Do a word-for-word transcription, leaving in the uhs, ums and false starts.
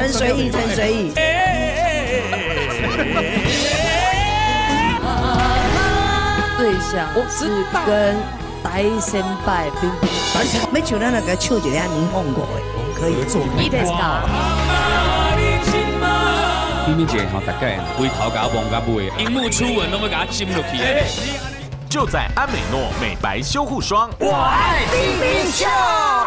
陈随意，陈随意。 对象是跟台先拜冰冰。 要像咱那个唱一个霓虹歌的，可以做。 你得搞。 冰冰姐吼，大概规头甲我摸到尾，荧幕初吻拢要甲我จิ้落去。 就在安美诺美白修护霜，我爱冰冰秀。